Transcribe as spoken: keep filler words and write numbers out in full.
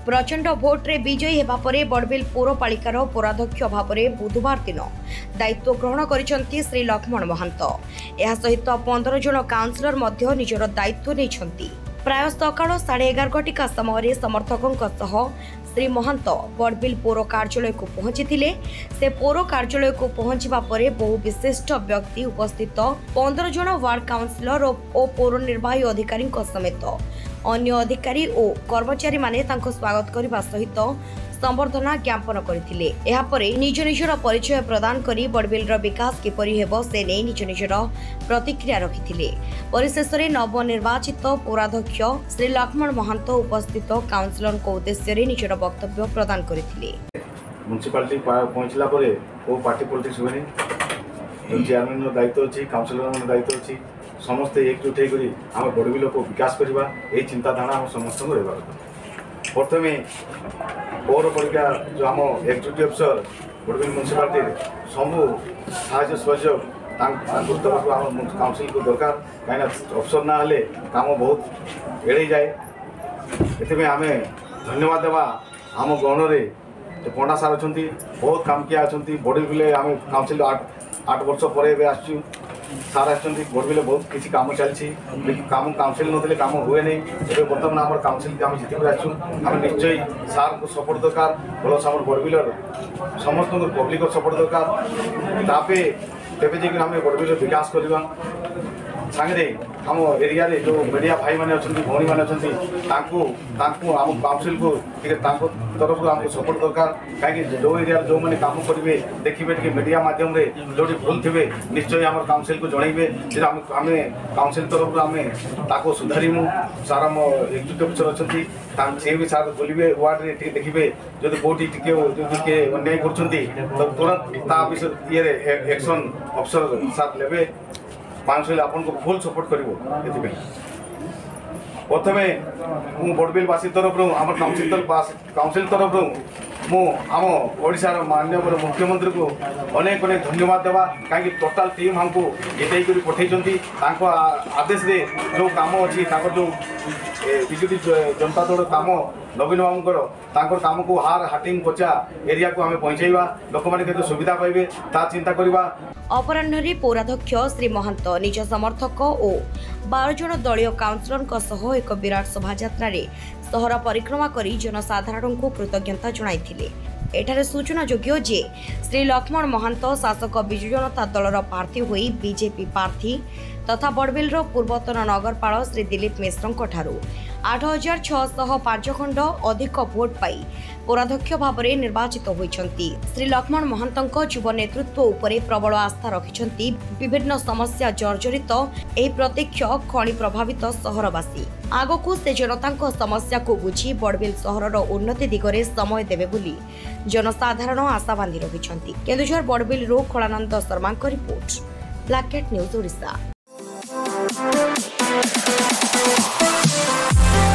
प्रचंड भोट्रे विजयी हेबा परे बड़बिल पौरपालिकार पौराध्यक्ष भाव में बुधवार दिन दायित्व ग्रहण करिसेंती श्री लक्ष्मण महंत। यह सहित पंद्रह जन काउंसिलर मध्य निजर दायित्व नहीं। प्राय सकाळ साढ़े एगार घटिका समय समर्थकों सह श्री महंत बड़बिल पौर कार्यालय को पहुंची से पौर कार्यालय को पहुंचवा परे बहु विशिष्ट व्यक्ति उपस्थित पंद्रह जन वार्ड काउंसिलर और पौर निर्वाही अधिकारी समेत अन्य अधिकारी और कर्मचारी माने तांको स्वागत करने सहित संबर्धना ज्ञापन करथिले। एहा परे निज निजर परिचय प्रदान करी बड़बिलर विकास किपरि हेबो से नै निज निजर प्रतिक्रिया रखिथिले। परिशेष रे नवनिर्वाचित पौराध्यक्ष श्री लक्ष्मण महंत उपस्थित काउंसिलर को उद्देश्य रे निजर वक्तव्य प्रदान करथिले। म्युनिसिपालिटी पहुंचला परे को पार्टी पॉलिटिक्स होनी चेयरमैन दायित्व अछि, काउंसिलर दायित्व अछि, समस्ते एकजुट होकर आम बड़बिल को विकास करवा यही चिंताधारा आम समस्त रहा। प्रथम पौरपालिका जो आम एक्जिक्यूटिव अफिसर बड़बिल म्युनिसिपालिटी सबू साहय सहयोग तरफ आम काउंसिल को दरकार कहीं अफसर ना हेले काम बहुत एड़े जाए। ये आम धन्यवाद देवा आम गहन जो पंडा सार अच्छा बहुत काम किया अच्छा बड़बिल आम काउंसिल आठ आठ वर्ष पर आसचु सार आसछन्ती बड़बिल बहुत किसी काम चलती काम काउंसिल नथिले काम हुए नहीं। एबे बर्तमान आम काउंसिल आम जितकर आसु आम निश्चय सार को सपोर्ट दरकार प्लस आम बड़बिलर समस्त पब्लिक सपोर्ट दरकार तापे तेबे जे आम बड़बिल विकास करवा सांगे आम एरिया रे जो मीडिया भाई मैंने अच्छा भौणी मैंने अच्छा आम काउंसिल को तरफ आमको सपोर्ट दरकार कहीं जो एरिया जो मैंने काम करेंगे देखिए कि मीडिया माध्यम रे जो भूल थे निश्चय आम काउंसिल को जनइबे आम काउंसिल तरफ आम सुधारू सार आम एक्जिक्यूटिव अफिसर अच्छा सी भी सार बोलिए वार्ड रे देखिए जो कौटी टे अन्याय कर तुरंत ये एक्शन अफिसर सार लेवे काउंसिल आपन को फुल सपोर्ट करिवो। प्रथमे मु बड़बिल वासी तरफ आम काउंसिल काउंसिल तरफ मु आम ओडिशार माननीय मुख्यमंत्री को अनेक अनेक धन्यवाद देवा कहीं टोटाल टीम हमको जितई कर पठे आदेश रे जो काम अच्छी जो बीजेपी जनता दल काम नवीन बाबूर काम को हार हाटिंग बचा एरिया को आम पहुंचाइबा लोक मैंने सुविधा पाइबे ता चिंता करवा। अपराह्न पौराध्यक्ष श्री महंत निज समर्थक और बारह जन दलीय काउंसिलर सह एक विराट शोभायात्रा सहर परिक्रमा करी जनसाधारण को कृतज्ञता जणाइथिले। एठारे सूचना योग्य जे श्री लक्ष्मण महंत शासक विजु जनता दलर प्रार्थी होई बीजेपी प्रार्थी तथा बड़बिलर पूर्वतन नगरपाल श्री दिलीप मिश्र ठारू आठ हजार छह पांच खंड अधिक भोट पाई पौराध्यक्ष भाव में निर्वाचित होइछंती। श्री लक्ष्मण महंत युव नेतृत्व उपरे प्रबल आस्था रखिछंती। विभिन्न समस्या जर्जरित एही प्रत्यक्ष खनि प्रभावित सहरवासी आगकू से जनता समस्या को बुझी बड़बिल सहरर उन्नति दिगरे समय देवे बोली जनसाधारण आशा बांधी रहिछंती। केन्दुझर बड़बिल रो Khalanand Sharma report, black cat news Odisha.